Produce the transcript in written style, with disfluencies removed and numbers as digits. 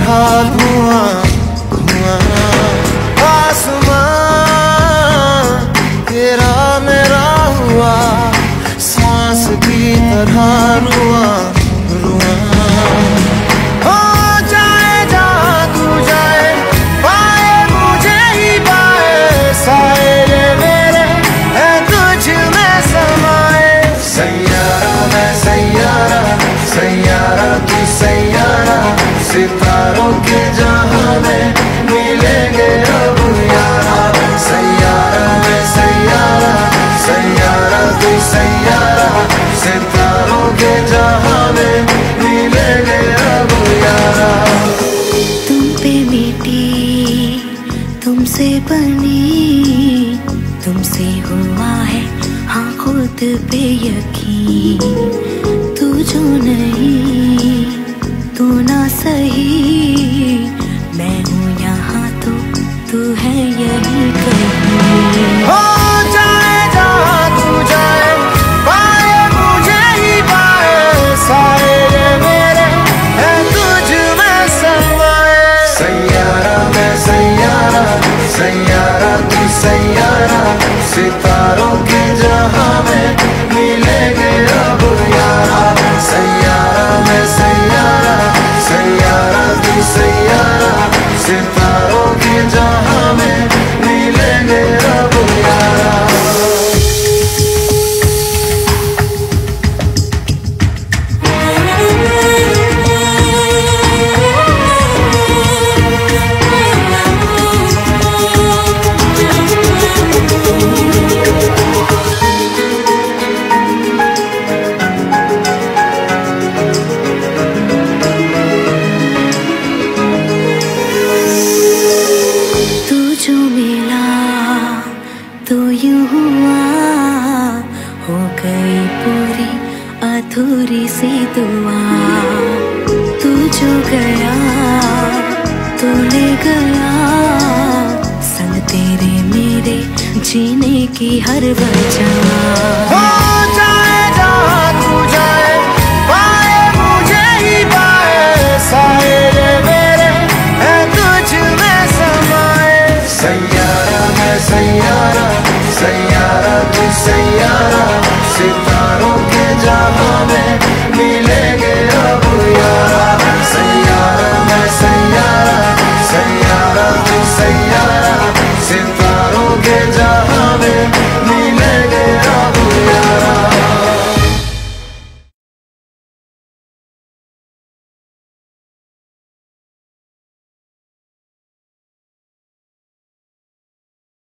तरह धुआं धुआं। आसमां तेरा मेरा हुआ, सांस की तरह रुआं रुआं। हो जाए जहाँ तू जाए, पाए मुझे ही पाए, साए ये मेरे है तुझ में समाए। सैयारा मैं सैयारा, सैयारा तू सैयारा, सितारों के जहां में मिलेंगे अब यारा। सैयारा मैं सैयारा, सैयारा तू सैयारा, सितारों के जहां में मिलेंगे अब यारा। तुम पे मिटी, तुमसे बनी, तुमसे हुआ है हाँ खुद पे यकीन। तू जो नहीं तू ना सही, मैं हूँ यहाँ तो तू है यही कहीं। हो जाए जहाँ तू जाए, पाए मुझे ही पाए, साए ये मेरे है तुझ में समाए। सैयारा मैं सैयारा, सैयारा तू सैयारा, सितारों के जहां में मिलेंगे अब यारा। सैयारा मैं सैयारा, सैयारा तू सैयारा, सितारों के जहां में मिलेंगे अब यारा। तू जो मिला तो यूं हुआ, हो गई पूरी अधूरी सी दुआ। तू जो गया तो ले गया, संग तेरे मेरे जीने की हर वजह। हो जाए जहाँ